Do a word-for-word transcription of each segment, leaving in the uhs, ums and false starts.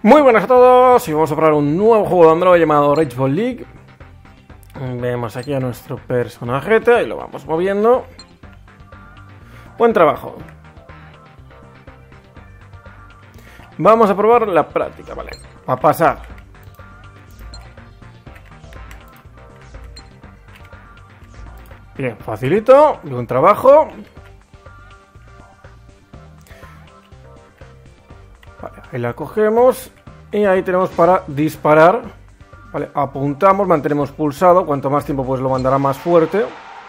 Muy buenas a todos y vamos a probar un nuevo juego de Android llamado Rage Ball League. Vemos aquí a nuestro personajete y lo vamos moviendo. Buen trabajo. Vamos a probar la práctica, vale. A pasar. Bien, facilito, buen trabajo. Vale, ahí la cogemos y ahí tenemos para disparar. Vale, apuntamos, mantenemos pulsado. Cuanto más tiempo pues lo mandará más fuerte.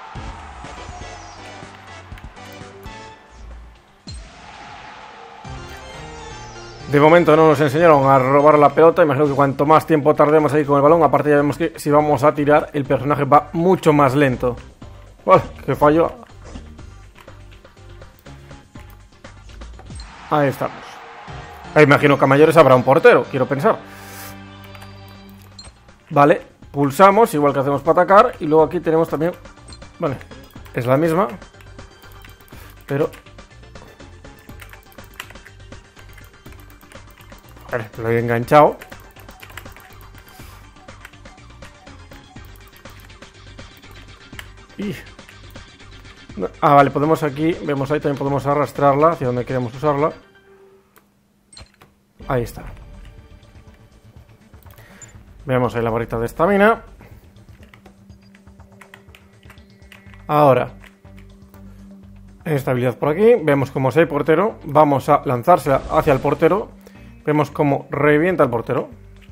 De momento no nos enseñaron a robar la pelota. Imagino que cuanto más tiempo tardemos ahí con el balón, aparte ya vemos que si vamos a tirar, el personaje va mucho más lento. Vale, que falló. Ahí estamos. Ahí imagino que a mayores habrá un portero, quiero pensar. Vale, pulsamos, igual que hacemos para atacar. Y luego aquí tenemos también... Vale, es la misma. Pero... Vale, lo he enganchado. Y... Ah, vale, podemos aquí... Vemos ahí, también podemos arrastrarla hacia donde queremos usarla. Ahí está. Vemos ahí la barrita de estamina. Ahora, estabilidad por aquí. Vemos como si hay portero. Vamos a lanzársela hacia el portero. Vemos como revienta el portero.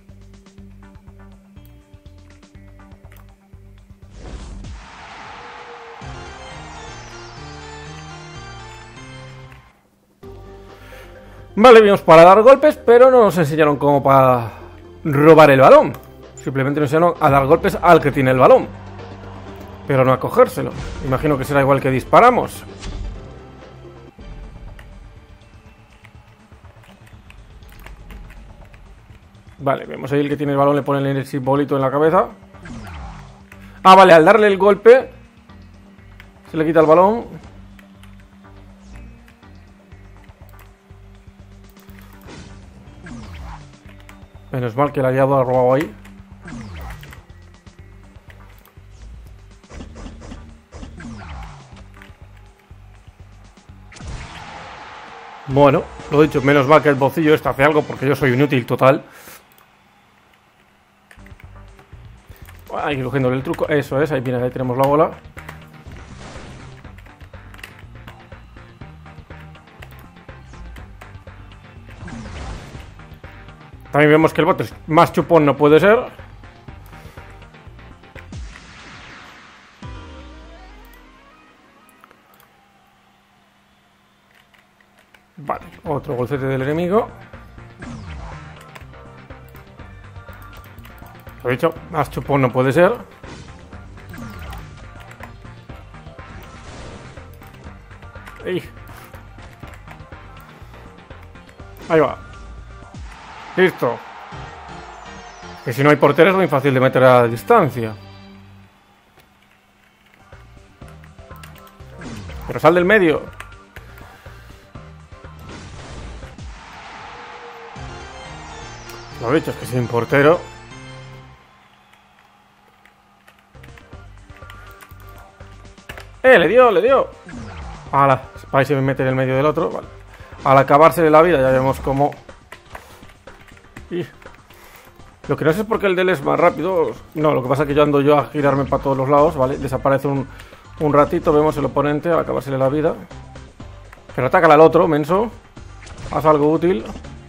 Vale, vimos para dar golpes, pero no nos enseñaron cómo para robar el balón. Simplemente nos enseñaron a dar golpes al que tiene el balón, pero no a cogérselo. Imagino que será igual que disparamos. Vale, vemos ahí el que tiene el balón, le ponen el simbolito en la cabeza. Ah, vale, al darle el golpe se le quita el balón. Menos mal que el aliado ha robado ahí. Bueno, lo dicho, menos mal que el bocillo este hace algo, porque yo soy inútil total. Ahí cogiéndole el truco, eso es, ahí viene, ahí tenemos la bola. También vemos que el bote más chupón no puede ser. Vale, otro golcete del enemigo. Lo he dicho, más chupón no puede ser. Ahí. Ahí va. Listo. Que si no hay portero es muy fácil de meter a distancia. Pero sal del medio. Lo dicho, es que sin portero. Eh, le dio, le dio. Ala, ahí se me mete en el medio del otro. Vale. Al acabarse de la vida ya vemos cómo... Y lo que no sé es porque el de él es más rápido. No, lo que pasa es que yo ando yo a girarme para todos los lados, ¿vale? Desaparece un, un ratito, vemos el oponente al acabársele la vida. Pero atácala al otro, menso. Haz algo útil.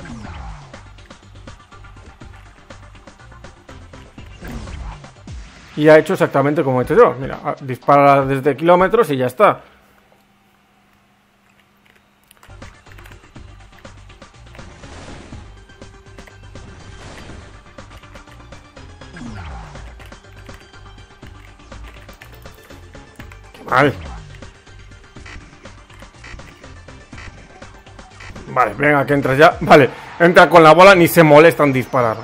Y ha hecho exactamente como he hecho yo. Mira, dispara desde kilómetros y ya está. Vale. Vale, venga, que entras ya. Vale, entra con la bola, ni se molesta en disparar.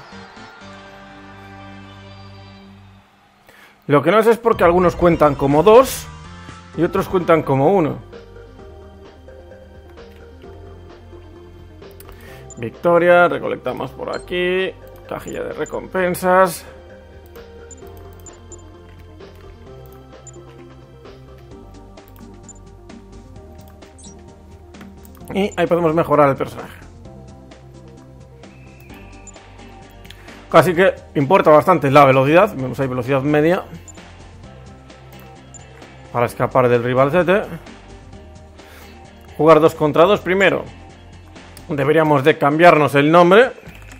Lo que no sé es porque algunos cuentan como dos y otros cuentan como uno. Victoria, recolectamos por aquí. Cajilla de recompensas. Y ahí podemos mejorar el personaje. Así que importa bastante la velocidad. Vemos ahí velocidad media. Para escapar del rivalcete. Jugar dos contra dos primero. Deberíamos de cambiarnos el nombre.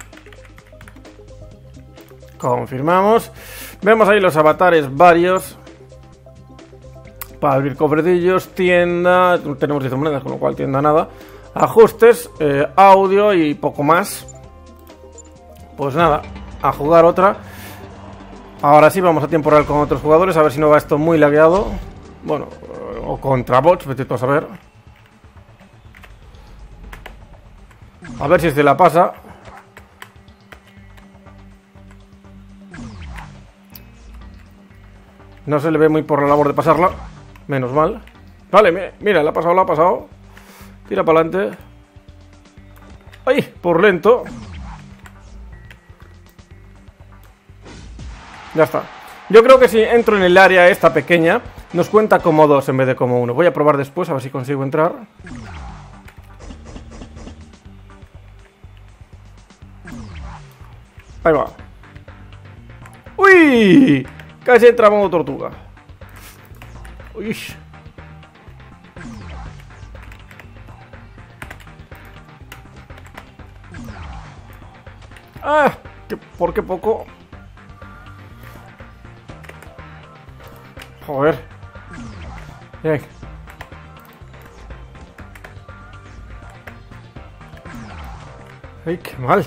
Confirmamos. Vemos ahí los avatares varios. Para abrir cofrecillos, tienda. Tenemos diez monedas, con lo cual tienda nada. Ajustes, eh, audio y poco más. Pues nada, a jugar otra. Ahora sí vamos a tiempo real con otros jugadores. A ver si no va esto muy lagueado. Bueno, o contra bots, vete tú a saber. A ver si se la pasa. No se le ve muy por la labor de pasarla. Menos mal. Vale, mira, la ha pasado, la ha pasado. Tira para adelante. ¡Ay! Por lento. Ya está. Yo creo que si entro en el área esta pequeña, nos cuenta como dos en vez de como uno. Voy a probar después, a ver si consigo entrar. Ahí va. ¡Uy! Casi entra modo tortuga. Uy. Ah, que, ¿por qué poco? Joder. Bien. Ay, qué mal.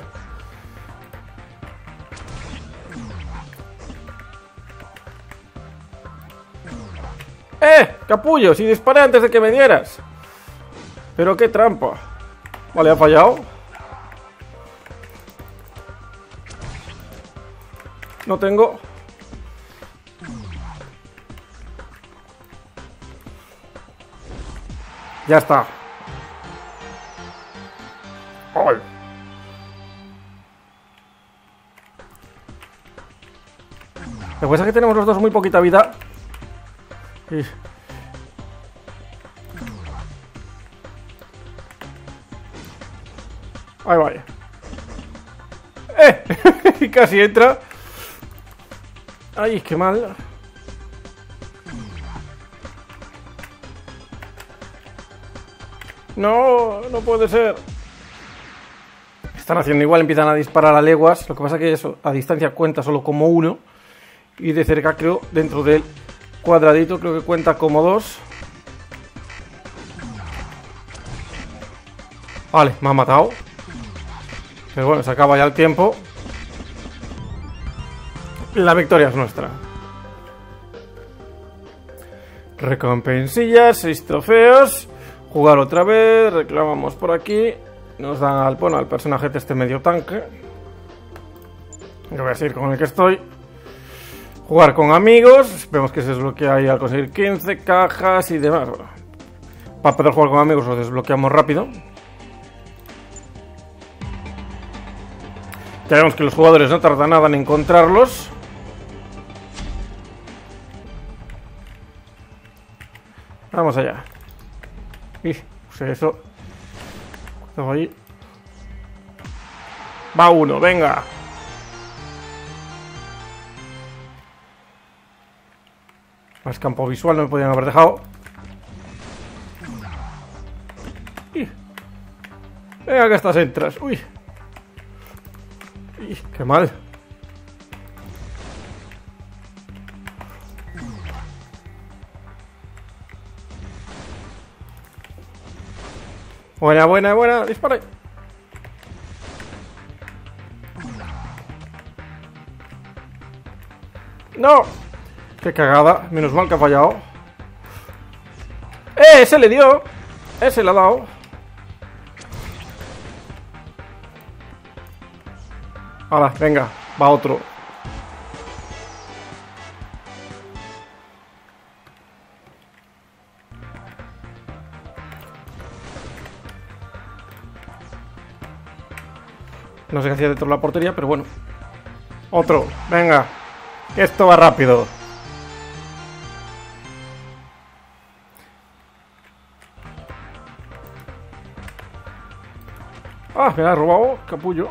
¡Eh! ¡Capullo! Si disparé antes de que me dieras. Pero qué trampa. Vale, ha fallado. No tengo. Ya está. ¡Ay! Lo que pasa es que tenemos los dos muy poquita vida. Y... ahí va. ¡Eh! Casi entra. Ay, qué mal. No, no puede ser. Están haciendo igual, empiezan a disparar a leguas. Lo que pasa es que eso a distancia cuenta solo como uno. Y de cerca creo, dentro del cuadradito, creo que cuenta como dos. Vale, me ha matado. Pero bueno, se acaba ya el tiempo. La victoria es nuestra. Recompensillas, seis trofeos. Jugar otra vez, reclamamos por aquí. Nos dan al, bueno, al personaje de este medio tanque. Yo voy a seguir con el que estoy. Jugar con amigos. Vemos que se desbloquea ahí al conseguir quince cajas y demás. Bueno, para poder jugar con amigos lo desbloqueamos rápido. Ya vemos que los jugadores no tardan nada en encontrarlos. Vamos allá. Y, pues eso. Estamos ahí. Va uno, venga. Más campo visual no me podían haber dejado. Y, venga, que estas entras. Uy. Uy, qué mal. Buena, buena, buena. Dispara. No. Qué cagada. Menos mal que ha fallado. ¡Eh! Ese le dio. Ese le ha dado. Ahora, venga. Va otro. No sé qué hacía dentro de la portería, pero bueno. Otro, venga. Que esto va rápido. Ah, me la ha robado, capullo.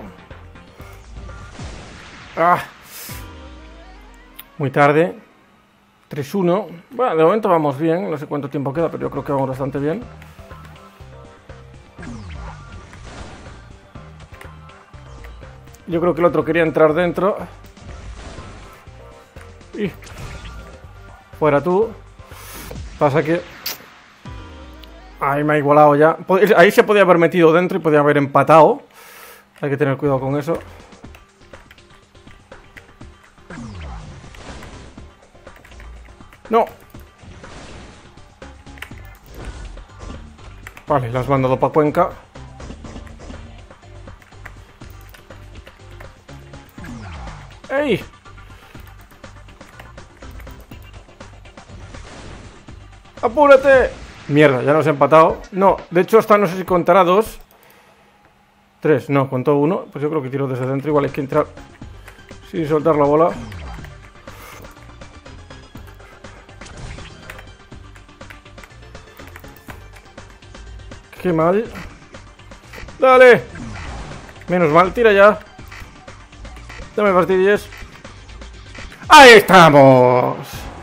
Ah. Muy tarde. tres uno. Bueno, de momento vamos bien. No sé cuánto tiempo queda, pero yo creo que vamos bastante bien. Yo creo que el otro quería entrar dentro. Y... fuera tú. Pasa que... ahí me ha igualado ya. Ahí se podía haber metido dentro y podía haber empatado. Hay que tener cuidado con eso. No. Vale, las mandado para Cuenca. ¡Ey! ¡Apúrate! Mierda, ya nos he empatado. No, de hecho hasta no sé si contará dos. Tres, no, contó uno. Pues yo creo que tiro desde dentro. Igual hay que entrar sin soltar la bola. Qué mal. ¡Dale! Menos mal, tira ya. Dame fastidies. ¡Ahí estamos!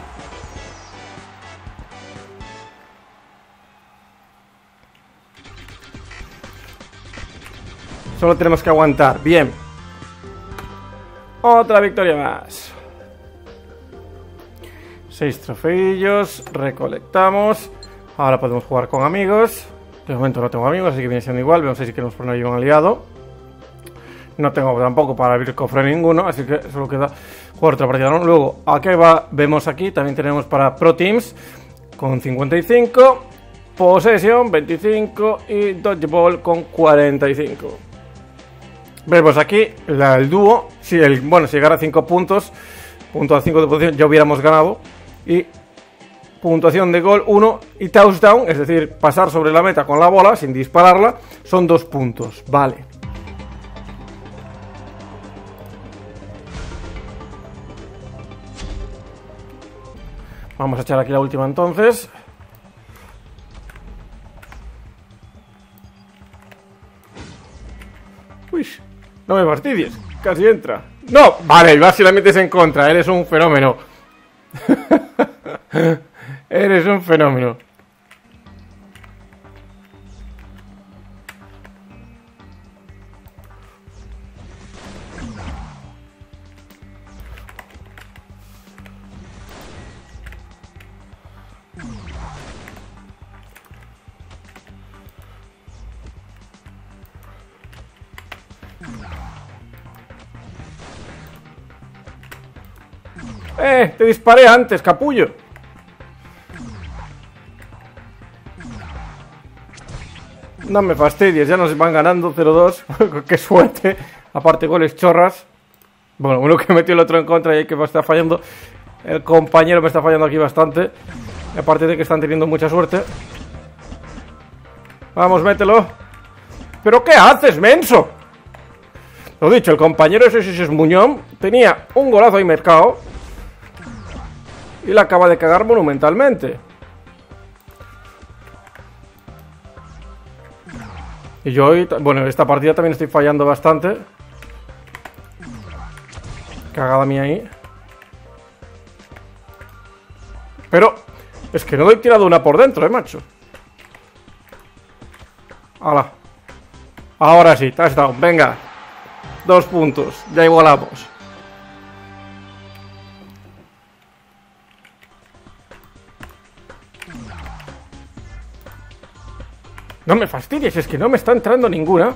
Solo tenemos que aguantar. Bien. Otra victoria más. Seis trofeillos. Recolectamos. Ahora podemos jugar con amigos. De momento no tengo amigos, así que viene siendo igual. Vamos a ver si queremos poner ahí un aliado. No tengo tampoco para abrir cofre ninguno, así que solo queda jugar otra partida, ¿no? Luego, aquí va, vemos aquí, también tenemos para Pro Teams con cincuenta y cinco, Possession veinticinco y Dodgeball con cuarenta y cinco. Vemos aquí la, el dúo, si el, bueno, si llegara a cinco puntos, puntuación cinco de posición, ya hubiéramos ganado. Y puntuación de gol uno y touchdown, es decir, pasar sobre la meta con la bola sin dispararla, son dos puntos, vale. Vamos a echar aquí la última entonces. Uy, no me fastidies, casi entra. No, vale, vas si la metes en contra, eres un fenómeno. Eres un fenómeno. ¡Eh! Te disparé antes, capullo. No me fastidies, ya nos van ganando cero dos. ¡Qué suerte! Aparte goles chorras. Bueno, uno que metió el otro en contra y hay que me está fallando. El compañero me está fallando aquí bastante. Aparte de que están teniendo mucha suerte. Vamos, mételo. ¿Pero qué haces, menso? Lo dicho, el compañero ese, ese es Muñón. Tenía un golazo ahí marcado y la acaba de cagar monumentalmente. Y yo hoy, bueno, en esta partida también estoy fallando bastante. Cagada mía ahí. Pero es que no he tirado una por dentro, eh, macho. ¡Hala! Ahora sí, touchdown, venga. Dos puntos, ya igualamos. No me fastidies, es que no me está entrando ninguna.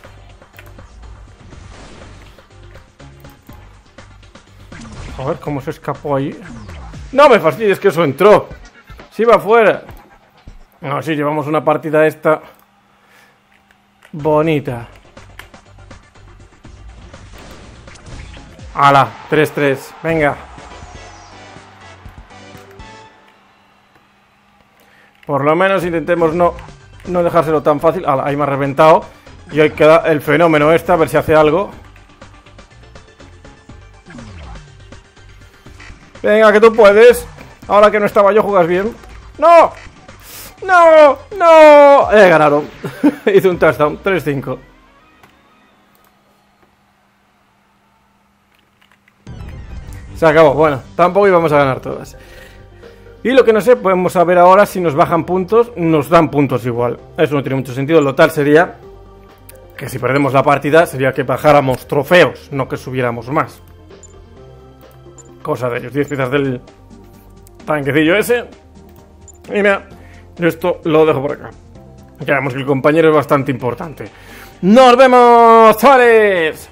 A ver cómo se escapó ahí. No me fastidies, que eso entró. Si va afuera. No, sí, llevamos una partida esta bonita. ¡Hala! tres tres, venga. Por lo menos intentemos no, no dejárselo tan fácil. ¡Hala! Ahí me ha reventado. Y ahí queda el fenómeno este, a ver si hace algo. Venga, que tú puedes. Ahora que no estaba yo, jugas bien. ¡No! ¡No! ¡No! Eh, ganaron. Hice un touchdown, tres cinco. Se acabó. Bueno, tampoco íbamos a ganar todas. Y lo que no sé, podemos saber ahora si nos bajan puntos. Nos dan puntos igual. Eso no tiene mucho sentido. Lo tal sería que si perdemos la partida, sería que bajáramos trofeos, no que subiéramos más. Cosa de ellos. diez piezas del tanquecillo ese. Y mira, esto lo dejo por acá. Ya vemos que el compañero es bastante importante. ¡Nos vemos, chavales!